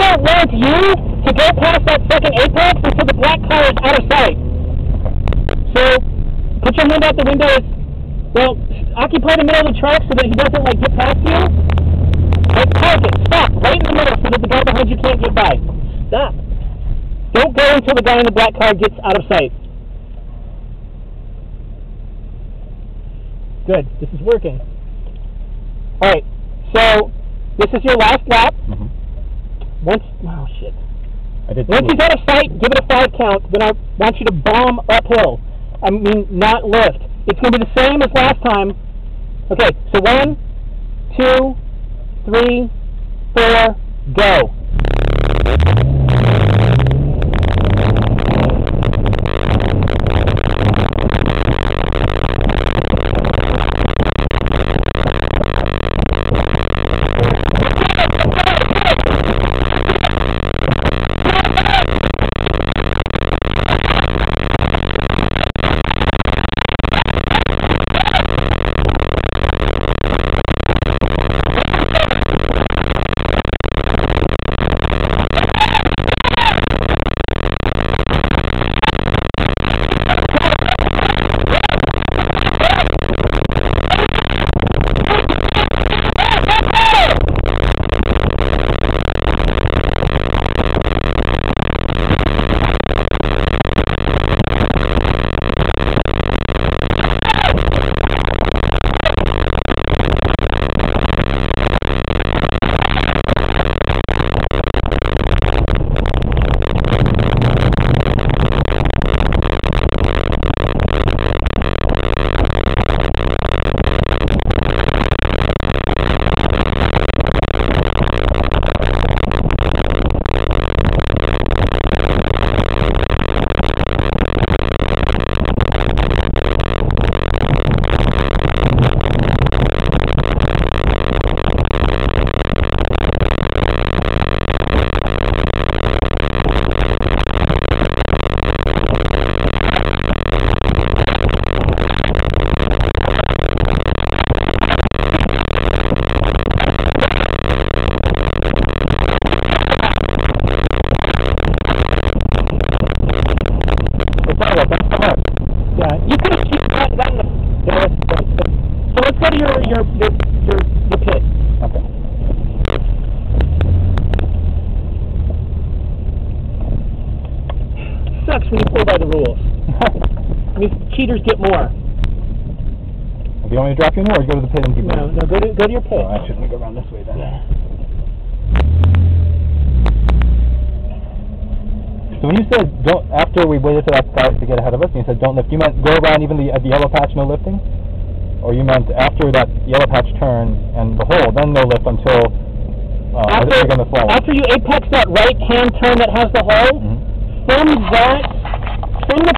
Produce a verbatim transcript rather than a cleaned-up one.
don't want you to go past that second apex until the black car is out of sight. So, put your hand out the window. Well, occupy the middle of the track so that he doesn't, like, get past you. Like, park it. Stop. Right in the middle so that the guy behind you can't get by. Stop. Don't go until the guy in the black car gets out of sight. Good. This is working. Alright. So, this is your last lap. Mm-hmm. Once, oh shit. I did Once he's out of sight, give it a five count. Then I want you to bomb uphill. I mean, not lift. It's going to be the same as last time. Okay, so one, two, three, four, go. Yeah, you could have kept that, that in the, the, the, the so let's go to your your your your, your pit. Okay. Sucks when you play by the rules. I mean, cheaters get more. Do you want me to drop you in or go to the pit and keep No, no, go to go to your pit. Oh, actually, let me go around this way then. Yeah. So when you said don't, after we waited for that guy to get ahead of us, and you said don't lift, you meant go around even the, uh, the yellow patch, no lifting? Or you meant after that yellow patch turn and the hole, then no lift until uh, after, you're going to fly? After you apex that right-hand turn that has the hole, mm-hmm. from that